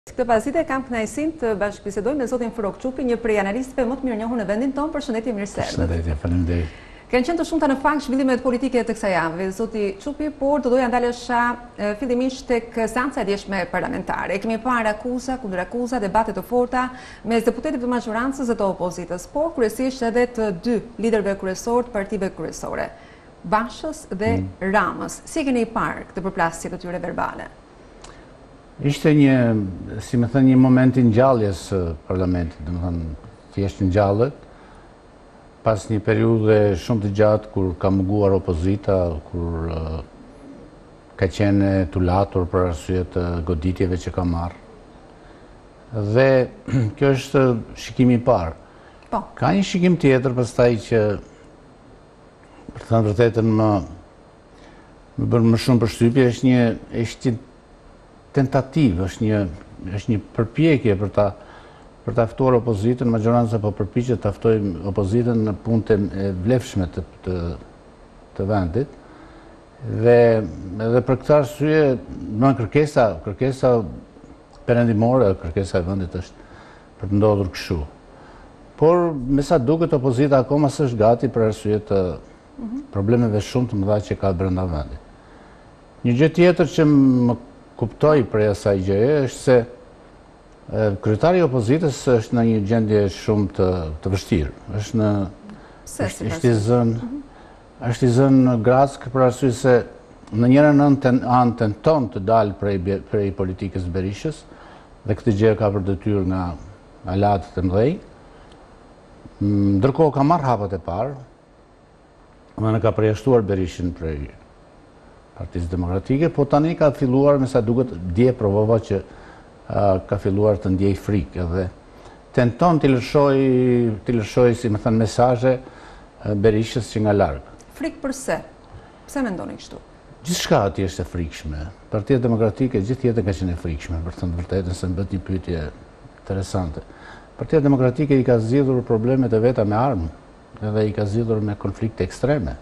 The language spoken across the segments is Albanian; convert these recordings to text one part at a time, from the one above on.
Këtë pasite kam kënaqësinë të bashkëbisedoj me zotin Frrok Çupi, një prej analistëve më të mirë njohur në vendin tonë. Përshëndetje, mirë se erdhët. Përshëndetje, faleminderit. Kanë qenë të shumta në fakt zhvillimet politike të kësaj jave, zoti Çupi, por do doja ndalesha fillimisht tek seanca e djeshme parlamentare. Kemi parë akuza kundër akuza, debate të forta mes deputetëve të majorancës dhe të opozitës, por kryesisht edhe të dy liderëve kryesorë të partive kryesore, Bashës dhe Ramës. Si keni parë këtë përplasje të tyre verbale? Ishte një, si më thënë, një moment i ngjalljes parlamentit, do të thënë, thjesht ngjallët, pas një periudhe shumë të gjatë kur ka munguar opozita, kur ka qenë tulatur për arsye të goditjeve që ka marrë. Dhe kjo është shikimi i parë. Po. Ka një shikim tjetër pastaj që, për të thënë vërtetën, më bën më shumë përshtypje, është një tentativë, është një përpjekje për ta ftuar opozitën, majoranca po përpiqet ta ftojë opozitën në punët e vlefshme të vendit. Dhe për këtë arsye, në kërkesa perëndimore, kërkesa e vendit është për të ndodhur kështu. Por me sa duket opozita akoma s'është gati për arsye të problemeve shumë të mëdha që ka brenda vendit. Një gjë tjetër që më kuptoj prej asaj gjëje është se kryetari i opozitës është në një gjendje shumë të vështirë. Është i zënë grack për arsye se në njërin anë tenton të dalë prej politikës Berishës dhe këtë gjë ka për detyrë nga aleatët e mëdhenj. Ndërkohë ka marrë hapat e parë dhe në ka përjashtuar Berishën prej Partisë Demokratike, po tani ka filluar, me sa duket, dje provova që ka filluar të ndjej frikë dhe tenton të lëshoj, si më thënë, mesazhe Berishës që nga larg. Frikë përse? Pse mendoni kështu? Gjithçka atje është e frikshme. Partia Demokratike gjithë jetën ka qenë e frikshme, për të thënë vërtetën, se më bët një pyetje interesante. Partia Demokratike i ka zgjidhur problemet e veta me armë, edhe i ka zgjidhur me konflikte ekstreme.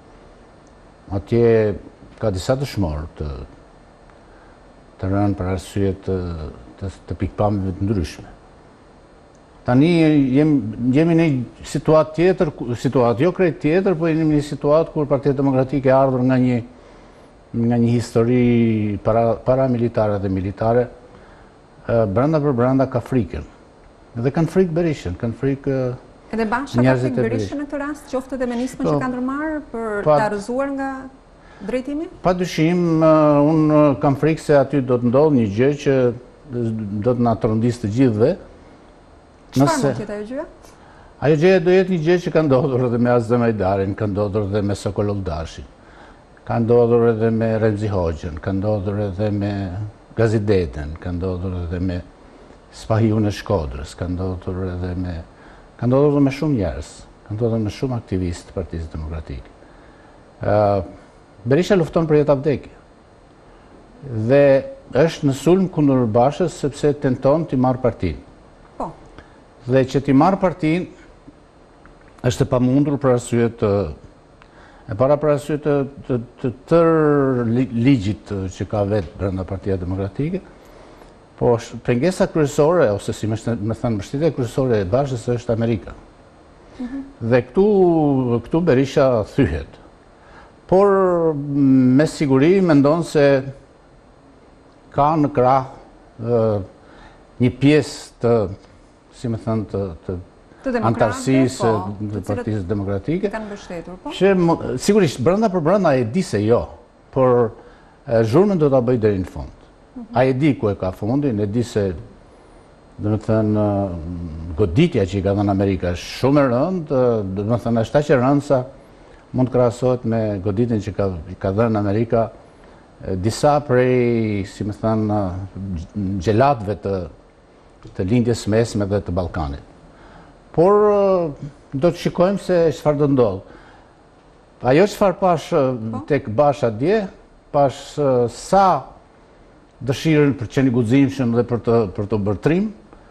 Atje ka disa dëshmorë të rënë për arsye të pikpamjeve të ndryshme. Tani jemi në një situatë jo krejt tjetër, po jemi në një situatë kur Partia Demokratike e ardhur nga një histori paramilitare dhe militare, brenda për brenda ka frikën. Dhe kanë frikë Berishën, kanë frikë edhe Basha ka frikë Berishën në këtë rast, qoftë edhe me nismën që ka ndërmarrë për ta rrëzuar nga drejtimi? Padyshim, unë kam frikë se aty do të ndodhë një gjë që do të na trondisë të gjithëve. Çfarë mund të jetë ajo gjë? Ajo gjë do jetë një gjë që ka ndodhur edhe me Azemajdarin, ka ndodhur edhe me Sokolldashin, ka ndodhur edhe me Remzi Hoxhën, ka ndodhur edhe me Gazideten, ka ndodhur edhe me Spahiun e Shkodrës, ka ndodhur edhe me shumë njerëz, ka ndodhur me shumë aktivistë të Partisë Demokratike. Berisha lufton për jetë vdekje dhe është në sulm kundër Bashës sepse tenton t'i marrë partinë. Po. Dhe që t'i marrë partinë është e pamundur për arsye të tërë ligjit që ka vetë brenda Partia Demokratike, po pengesa kryesore, ose si më thënë mbështetja kryesore e Bashës është Amerika. Dhe këtu Berisha thyhet. Por me siguri mendon se ka në krah një pjesë të, si më thënë, të antarësisë të Partisë Demokratike, që sigurisht brenda për brenda e di se jo, por zhurmën do ta bëj deri në fund. Ai e di ku e ka fundin, e di se, do të thënë, goditja që i ka dhënë Amerika është shumë e rëndë, do të thënë është aq e rëndë sa mund të krahasohet me goditjen që ka dhënë Amerika disa prej, si më thënë, gjelatëve të lindjes mesme dhe të Ballkanit. Por do të shikojmë se çfarë do ndodhë. Ajo çfarë pash tek Basha dje, pash sa dëshirën për të qenë i guximshëm dhe për të bërë trim,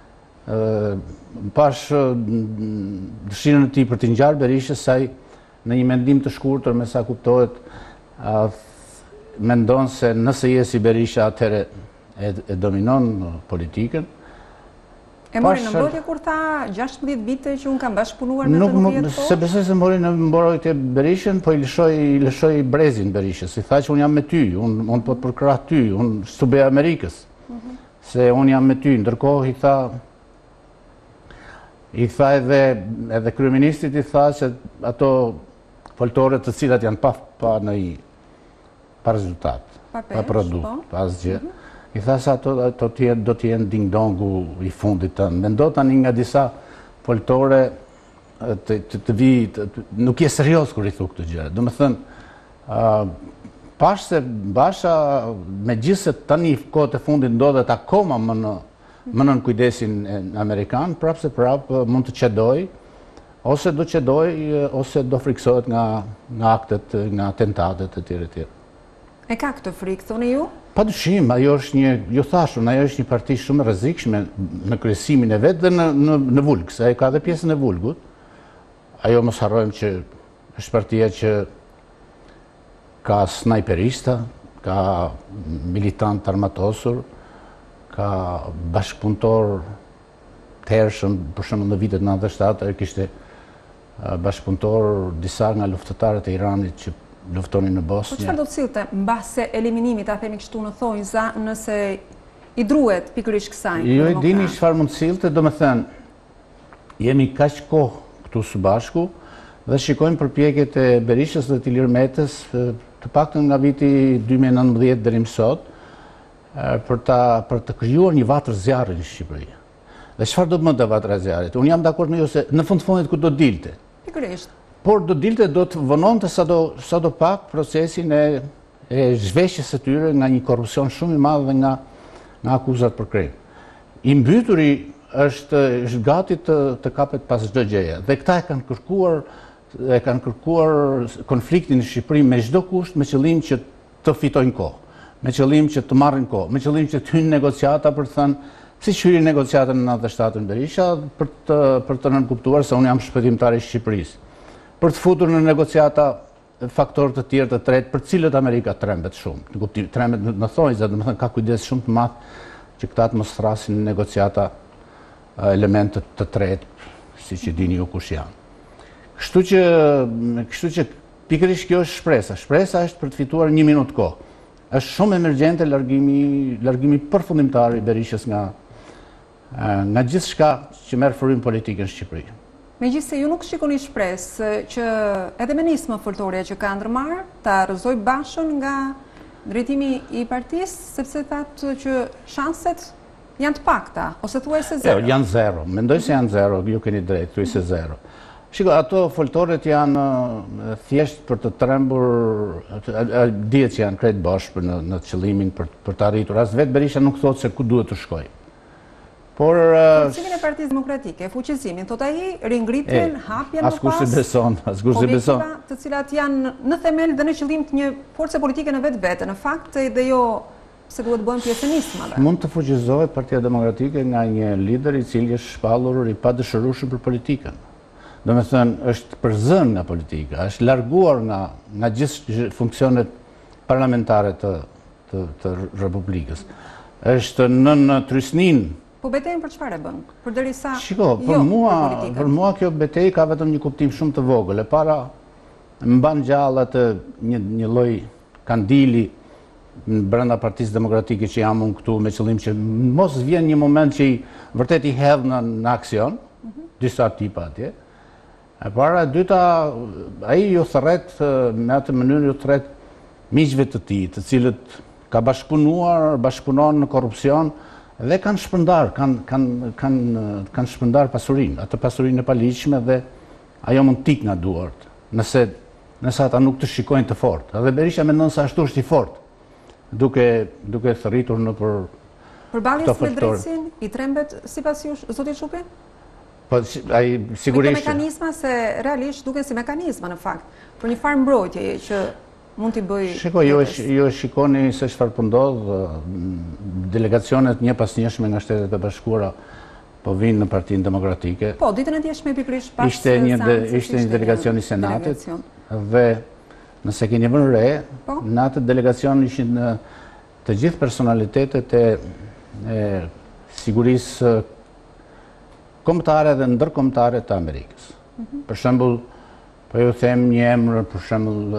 pash dëshirën e tij për të ngjarë Berishën, saj në një mendim të shkurtër, me sa kuptohet, mendon se nëse jesi Berisha, atëherë e dominon politikën. E mori në mbrojtje kur tha 16 vite që unë kam bashkëpunuar me të nuk jetë po? Se besoj se mori në mbrojtje Berishën, po i lëshoj brezin Berishës. I tha që unë jam me ty, unë po të përkrah ty, unë s'tu bëj Amerikës. Se unë jam me ty, ndërkohë i tha edhe kryeministrit i tha që ato foltore të cilat janë pa rezultat, pa produkt, pa asgjë. I tha se ato do t'jenë ding-dongu i fundit të mendo tani nga disa foltore të vi, nuk je serios kur i thu këtë gjë. Do me thënë, pash se Basha, me gjithë se tani kohët e fundit ndodhet akoma më në kujdesin Amerikan, prapë se prapë mund të qedoj, ose do qedoj, ose do friksohet nga aktet, nga atentatet e tjere. E ka këtë frikë, thoni ju? Pa dyshim, ajo është një parti shumë rrezikshme në kryesimin e vetë dhe në vulg, se ajo ka dhe pjesën e vulgut. Ajo mos harrojmë që është partia që ka snajperista, ka militant armatosur, ka bashkëpunëtor të hershëm, për shembull në vitet 97, kishte bashkëpunëtor disa nga luftëtarët e Iranit që luftonin në Bosnjë. Po çfarë do të sillte mbase eliminimit, ta themi kështu në thonjza, nëse i druhet pikërisht kësaj? Jo e dini çfarë mund të sillte, domethënë jemi kaq kohë këtu së bashku dhe shikojmë përpjekjet e Berishës dhe të Ilir Metës, të paktën nga viti 2019 deri më sot, për të krijuar një vatër zjarri në Shqipëri. Dhe çfarë do të bënte vatra e zjarrit? Unë jam dakord me ju se në fundit ku do dilte. Pikërisht. Por do të vononte sado pak procesin e zhveshjes së tyre nga një korrupsion shumë i madh dhe nga akuzat për krim. I mbyturi është gati të kapet pas çdo gjëje. Dhe këta e kanë kërkuar konfliktin në Shqipëri me çdo kusht, me qëllim që të fitojnë kohë, me qëllim që të marrin kohë, me qëllim që të hyjnë negociata për të thënë si hyri negociatën në 97 në Berisha për të nënkuptuar se unë jam shpëtimtar i Shqipërisë. Për të futur në negociata faktorë të tjerë të tretë, për cilët Amerika trembet shumë. Trembet në thonjza, do të thënë ka kujdes shumë të madh që këta të mos thrasin në negociata elementet të tretë, siç e dini ju kush janë. Kështu që pikërisht kjo është shpresa. Shpresa është për të fituar 1 minutë kohë. Është shumë emergjente largimi përfundimtar i Berishës nga gjithçka që merr forim politikën në Shqipëri. Megjithëse ju nuk shikoni shpresë që edhe me nismë foltorja që ka ndërmarrë ta rrëzoj Bashën nga drejtimi i partisë, sepse thatë që shanset janë të pakta, ose thuajse zero? Jo, janë zero. Mendoj se janë zero, ju keni drejt, thuajse zero. Shiko, ato foltoret janë thjesht për të trembur, dihet që janë krejt bashkë në qëllimin për të arritur. As vetë Berisha nuk thotë se ku duhet të shkojë. Por forcimin e Partisë Demokratike, fuqizimin, thot ai, ringritjen, hapjen më pas, objektiva të cilat janë në themel dhe në qëllim të një force politike në vetvete, në fakt dhe jo se duhet bëhen pjesë e nismave. Mund të fuqizohet Partia Demokratike nga një lider i cili është shpallur i padëshërueshëm për politikën. Domethënë është përzën nga politika, është larguar nga gjithë funksionet parlamentare të Republikës. Është në trysnin. Po betejën për çfarë bën? Përderisa Shiko, për mua kjo betejë ka vetëm një kuptim shumë të vogël. E para mban gjallë atë një lloj kandili brenda Partisë Demokratike që jam unë këtu me qëllim që mos vjen një moment që vërtet i hedh në aksion, disa tipa atje. E para, e dyta, ai ju thret me atë mënyrë ju thret miqve të tij, të cilët ka bashkëpunon në korrupsion dhe kanë shpërndar, kanë shpërndar pasurinë, atë pasurinë e paligjshme dhe ajo mund tik nga duart, nëse ata nuk të shikojnë të fortë. Edhe Berisha mendon se ashtu është i fortë, duke thërritur në për përballjes me drejtsin i trembet sipas jush, zoti Çupi? Po ai sigurisht. Këto mekanizma se realisht duken si mekanizma në fakt, për një farë mbrojtjeje që mund t'i bëj. Shikoj, ju e shikoni se çfarë po ndodh, delegacionet një pas njëshme nga Shtetet e Bashkuara po vinë në Partinë Demokratike. Po, ditën e djeshme pikërisht pas ishte një delegacion i Senatit dhe nëse keni vënë re, në atë delegacion ishin të gjithë personalitetet e sigurisë kombëtare dhe ndërkombëtare të Amerikës. Për shembull, po ju them një emër, për shembull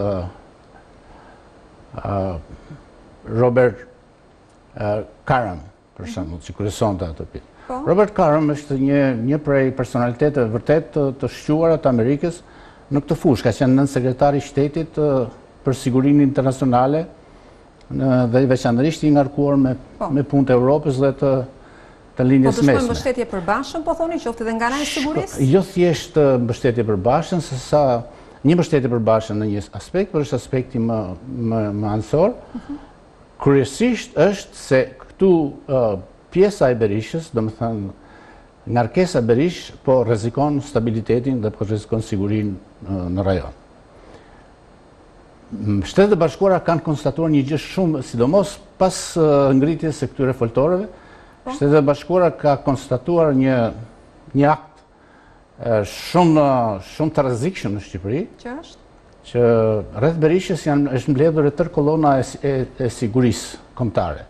Robert Karam, për shembull, që kërcënonte atë pjesë. Robert Karam është një prej personaliteteve vërtet të shquara të Amerikës në këtë fushë, ka qenë nënsekretari i shtetit për sigurinë internacionale dhe veçanërisht i ngarkuar me punë të Evropës dhe të linjës mesme. Po dëshmojnë mbështetje përbashkën, po thoni, qoftë edhe nga ana e sigurisë? Jo thjesht mbështetje përbashkën, sesa një mbështetje përbashkën në një aspekt, por është aspekti më anësor. Kryesisht është se këtu pjesa e Berishës, do më thënë ngarkesa Berish, po rrezikon stabilitetin dhe po rrezikon sigurinë në rajon. Shtetet e Bashkuara kanë konstatuar një gjë shumë, sidomos pas ngritjes së këtyre foltoreve, Shtetet e Bashkuara ka konstatuar një akt shumë të rrezikshëm në Shqipëri, që rreth Berishës është mbledhur e tërë kolona e sigurisë kombëtare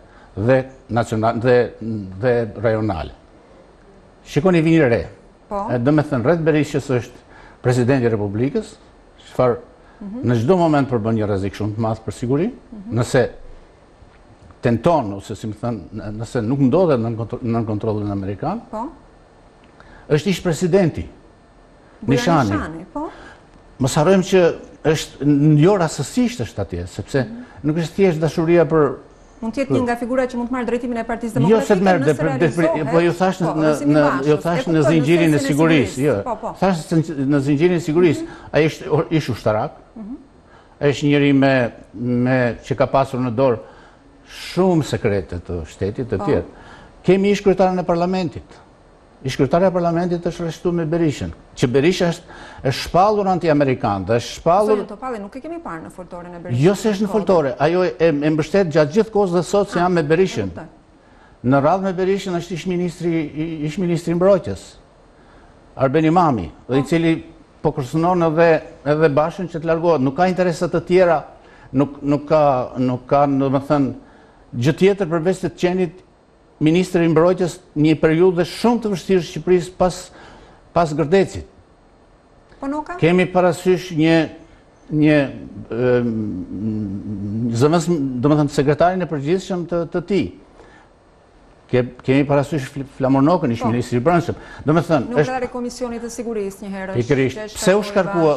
dhe rajonale. Shikoni vini re. Do me thënë, rreth Berishës është presidenti i Republikës, çfarë në çdo moment përbën një rrezik shumë të madh për sigurinë, nëse tenton ose si më thënë, nëse nuk ndodhet nën kontrollin amerikan, është ish presidenti Nishani. Mos harrojmë që është jo rastësisht është atje, sepse nuk është thjesht dashuria për mund të jetë një nga figura që mund të marrë drejtimin e Partisë Demokratike nëse realizohet. Po ju thash në zinxhirin e sigurisë, jo. Thash në zinxhirin e sigurisë, ai është ish ushtarak. Është njëri që ka pasur në dorë shumë sekrete të shtetit të tjerë. Kemi ish kryetarën e parlamentit. Ish kryetari i parlamentit është arrestuar me Berishën, që Berisha është shpallur anti-amerikan dhe është shpallur. Topalli nuk e kemi parë në foltoren e Berishës. Jo se është në foltore, ajo e mbështet gjatë gjithë kohës dhe sot se jam me Berishën. Në radhë me Berishën është ish ministri mbrojtjes, Arben Imami, dhe i cili po kërcënon edhe Bashën që të largohet. Nuk ka interesa të tjera, nuk ka, domethënë, gjë tjetër përveç të qenit Ministri i Mbrojtjes një periudhë shumë të vështirë Shqipërisë pas Gërdecit. Po Noka? Kemi parasysh një domethënë sekretarin e përgjithshëm të tij. Kemi parasysh Flamur Nokën, ish ministri i Brendshëm. Domethënë, nuk era komisionit të sigurisë një herë. Pikërisht. Pse u shkarkua?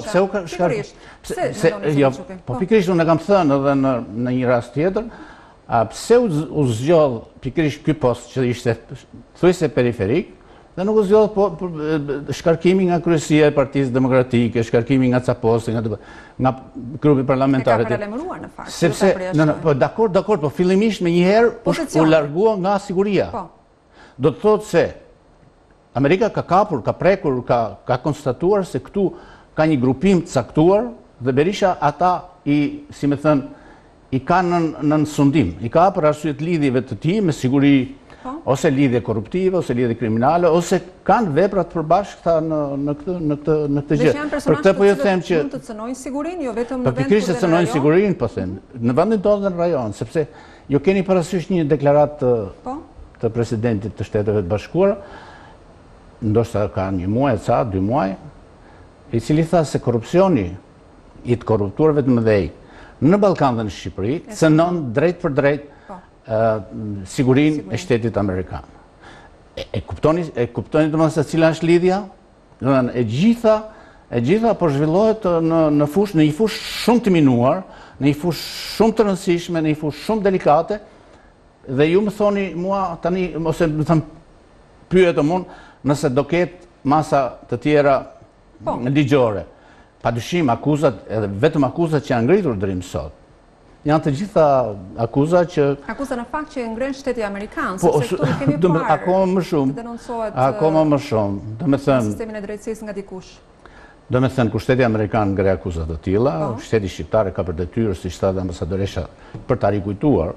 Jo, po pikërisht unë kam thënë edhe në një rast tjetër. Pse u zgjodh pikërisht ky post që ishte thuajse periferik dhe nuk u zgjodh shkarkimi nga kryesia e Partisë Demokratike, shkarkimi nga ca poste, nga grupi parlamentar. Ka paralajmëruar në fakt. Sepse, po dakord, po fillimisht me një herë u largua nga siguria. Do të thotë se Amerika ka kapur, ka prekur, ka konstatuar se këtu ka një grupim të caktuar dhe Berisha ata si më thënë i ka në sundim, i ka për arsye të lidhjeve të tij me siguri, ose lidhje korruptive, ose lidhje kriminale, ose kanë vepra të përbashkëta në këtë gjë. Për këtë po ju them që mund të cënojnë sigurinë, jo vetëm në vend pikërisht të cënojnë sigurinë, po them, në vendin tonë dhe në rajon, sepse ju keni parasysh një deklaratë të presidentit të Shteteve të Bashkuara, ndoshta ka një muaj, 2 muaj, i cili tha se korrupsioni i të korruptuarve të mëdhej në Ballkan dhe në Shqipëri cënon drejt për drejt sigurinë e shtetit amerikan. E kuptoni domethënë se cila është lidhja? Domethënë e gjitha po zhvillohet në një fushë shumë të minuar, në një fushë shumë të rëndësishme, në një fushë shumë delikate, dhe ju më thoni mua tani, ose më thëmë pyetëm unë, nëse do ketë masa të tjera ligjore. Padyshim akuzat, edhe vetëm akuzat që janë ngritur deri më sot. Janë të gjitha akuzat që akuza në fakt që ngren shteti amerikan, sepse këtu kemi parë. Akoma më shumë. Denoncohet akoma më shumë. Domethënë sistemin e drejtësisë nga dikush. Domethënë kur shteti amerikan ngre akuzat të tilla, shteti shqiptar ka për detyrë si shtat ambasadoresha për ta rikujtuar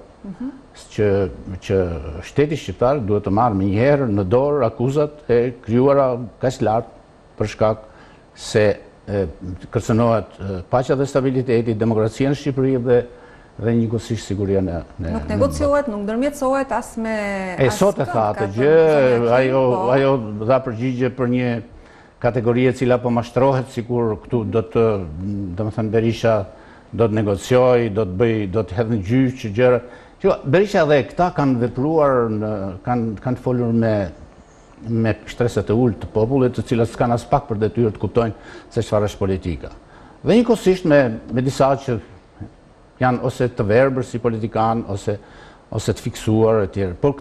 që shteti shqiptar duhet të marrë më njëherë në dorë akuzat e krijuara kaq lart për shkak se kërcënohet paqja dhe stabiliteti, demokracia në Shqipëri dhe njëkohësisht siguria në nuk negociohet, nuk ndërmjetësohet as me sot e tha atë gjë, ajo dha përgjigje për një kategori e cila po mashtrohet, sikur këtu do të thënë Berisha do të negocioj, do të hedhë në gjyq gjëra. Berisha dhe këta kanë vepruar, kanë folur me shtreset e ulët të popullit, të cilat s'kan as pak për detyrë të kuptojnë se çfarë është politika. Dhe njëkohësisht me disa që janë ose të verbër si politikan, ose të fiksuar e tjerë. Por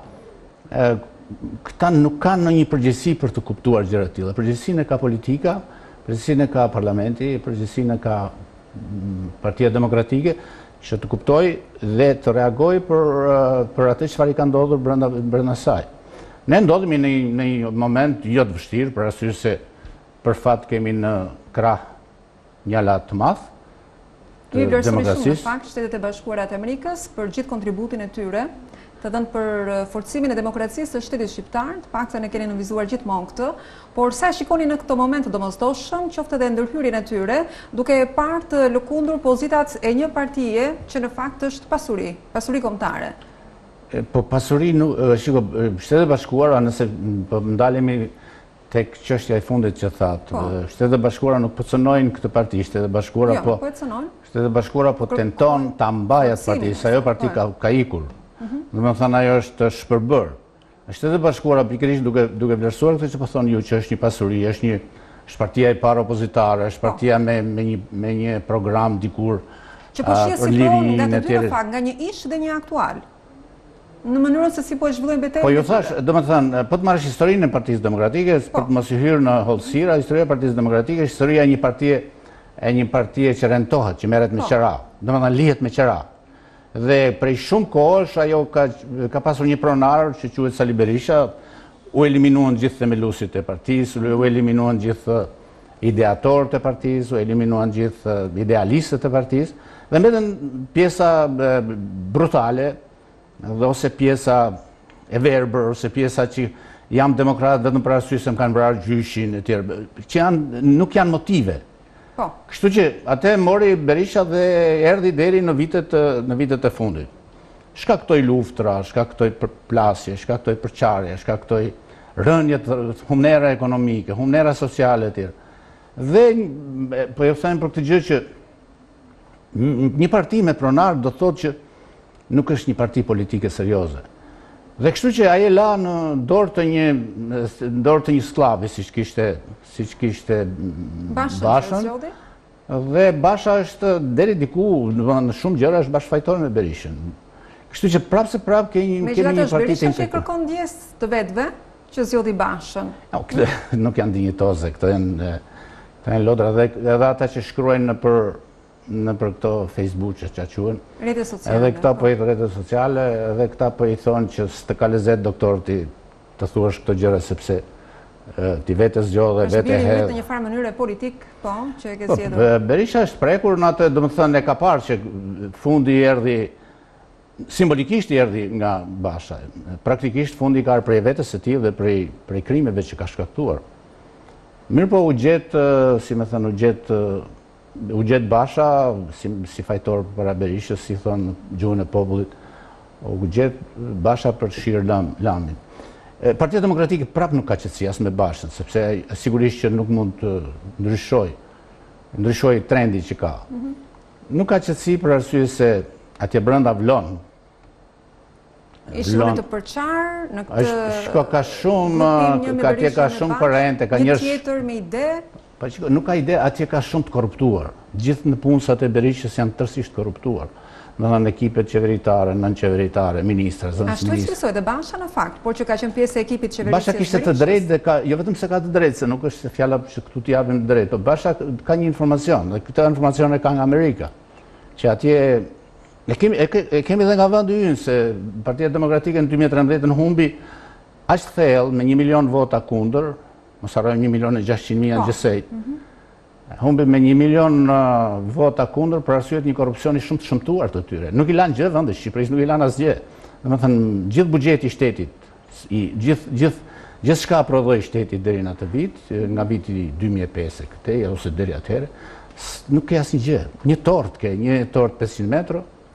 këta nuk kanë në një përgjegjësi për të kuptuar gjëra të tilla. Përgjegjësinë ka politika, përgjegjësinë ka parlamenti, përgjegjësinë ka Partia Demokratike, që të kuptoj dhe të reagoj për atë çfarë i ka ndodhur brenda saj. Ne ndodhemi në një moment jo të vështirë, për arsye se për fat kemi në krah një alat të madh të demokracisë. Në fakt, Shtetet e Bashkuara të Amerikës për gjithë kontributin e tyre të dhënë për forcimin e demokracisë të shtetit shqiptar, të paktën e keni nënvizuar gjithmonë këtë, por sa shikoni në këtë moment të domosdoshëm, qoftë edhe ndërhyrjen e tyre, duke parë të lëkundur pozitat e një partie që në fakt është pasuri kombëtare. Po pasuri nuk, shiko, Shtetet e Bashkuara, nëse po ndalemi tek çështja e fundit që thatë, Shtetet e Bashkuara nuk po cënojnë këtë parti, Shtetet e Bashkuara Shtetet e Bashkuara po tenton ta mbajë atë parti, sa ajo parti ka ikur. Domethënë ajo është shpërbër. Shtetet e Bashkuara pikërisht duke vlerësuar këtë që po thonë ju që është një pasuri, është partia e parë opozitare, është partia me një program dikur që po shihet si pronë nga të dy në fakt, nga një ish dhe një aktual. Në mënyrën se si po e zhvillojnë betejën. Po ju thash, domethënë, po të marrësh historinë e Partisë Demokratike, për të mos i hyrë në hollësira, historia e Partisë Demokratike, historia e një partie që rentohet, që merret me qera, domethënë lihet me qera. Dhe prej shumë kohësh ajo ka pasur një pronar që quhet Sali Berisha, u eliminuan gjithë themeluesit e partisë, u eliminuan gjithë ideatorët e partisë, u eliminuan gjithë idealistët e partisë, dhe mbeten pjesa brutale, dhe ose pjesa e verbër, ose pjesa që jam demokrat vetëm për arsye se më kanë vrarë gjyshin e tjerë, që nuk janë motive. Kështu që atë mori Berisha dhe erdhi deri në vitet e fundit. Shkaktoi luftra, shkaktoi përplasje, shkaktoi përçarje, shkaktoi rënje të humnera ekonomike, humnera sociale e tjerë. Dhe po ju them për këtë gjë që një parti me pronar do thotë që nuk është një parti politike serioze. Dhe kështu që ai e la në dorë të një sklavi, siç kishte Bashën. Dhe Basha është deri diku, në shumë gjëra është bashkëfajtor me Berishën. Kështu që prapë se prapë kemi një parti të integruar. Berisha që kërkon ndjes të vetëve që zgjodhi Bashën. Nuk janë dinjitoze, këto janë lodra dhe ata që shkruajnë në për këto Facebook që quhen. Rrjete sociale. Edhe këta po i rrjete sociale, edhe këta po i thonë që s'të ka lezet doktor të thuash këto gjëra sepse ti vetë zgjodhe, vetë hedh. Është në një farë mënyrë politik, po, që e ke zgjedhur. Berisha është prekur në atë, domethënë e ka parë që fundi erdhi simbolikisht i erdhi nga Basha. Praktikisht fundi ka prej vetes së tij dhe prej krimeve që ka shkaktuar. Mirë po u gjet Basha si fajtor para Berishës, si thonë gjuhën e popullit, u gjet Basha për të shirë lamin. Partia Demokratike prap nuk ka qetësi as me Bashën, sepse sigurisht që nuk mund të ndryshoj trendi që ka. Nuk ka qetësi për arsye se atje brenda vlon. Ishte të përçar në këtë atje ka shumë korrente, ka një tjetër me ide. Nuk ka ide, atje ka shumë të korruptuar. Gjithë në punësat e Berishës janë tërësisht korruptuar. Në ekipet qeveritare, nënqeveritare, ministra, zënës ministra. Ashtu e cilësoj dhe Basha në fakt, por që ka qenë pjesë e ekipit qeverisjes Basha kishte të drejtë dhe jo vetëm se ka të drejtë, se nuk është fjala që këtu t'i japim të drejtë, por Basha ka një informacion, dhe këtë informacion e ka nga Amerika, që atje e kemi dhe nga vendi ynë, se Partia Demokratike në 2013 humbi aq thellë me 1 milion vota kundër, mos harrojmë 1.600.000 janë gjësejt. Humbi me 1 milion vota kundër për arsyet një korrupsioni shumë të shëmtuar të tyre. Nuk i lanë gjë vendit, Shqipërisë nuk i lanë asgjë. Domethënë gjithë buxheti i shtetit, gjithçka prodhoi shteti deri në atë vit, nga viti 2005 këtej ose deri atëherë, nuk ke asnjë gjë. Një tort 500 metra.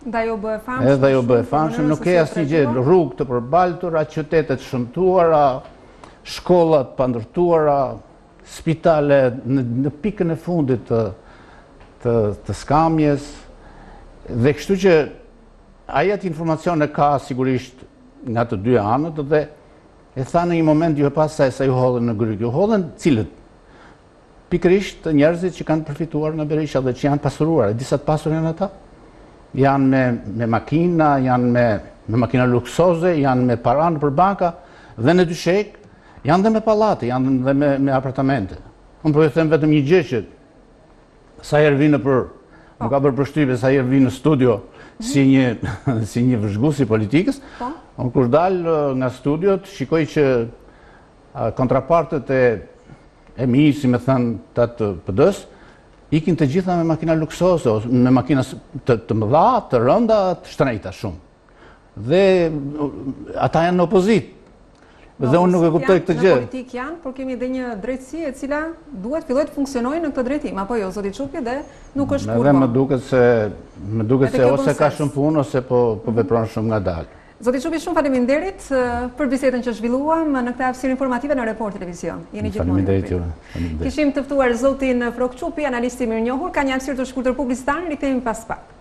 Dhe ajo bëhe famshme. Edhe ajo bëhe famshme, nuk e asnjë gjë, rrugë të përbaltura, qytetet shëmtuara, shkollat pandërtuara, spitale në pikën e fundit të skamjes. Dhe kështu që aja të informacione ka sigurisht nga të dy anët dhe e tha në një moment ju e pas sa ju hodhen në Gryk. Ju hodhen cilët? Pikërisht njerëzit që kanë përfituar nga Berisha dhe që janë pasuruar. E disa të pasur janë ata? Janë me makina, janë me makina luksoze, janë me para në për banka dhe në dyshek, janë dhe me pallate, janë dhe me apartamente. Unë po ju them vetëm një gjë që sa herë vinë më ka bërë përshtypje sa herë vinë në studio si një vëzhgues i politikës. Unë kur dal nga studiot, shikoj që kontrapartët e mi, si me thënë të PD-s, ikin të gjitha me makina luksose, me makina të mëdha, të rënda, të shtrejta shumë. Dhe ata janë në opozit. Dhe unë nuk e kuptoj këtë gjë. Në politik janë, por kemi dhe një drejtësi e cila duhet filloj të funksionojë në këtë drejtim, apo jo, zoti Çupi, dhe nuk është kurrë. Edhe më duket se ose ka shumë punë ose po vepron shumë ngadalë. Zoti Çupi, shumë faleminderit për bisedën që zhvilluam në këtë hapësirë informative në Report Televizion. Jeni gjithmonë në pritje. Kishim të ftuar zotin Frrok Çupi, analisti mirënjohur, ka një hapësirë të shkurtër publicitare, rikthehemi pas pak.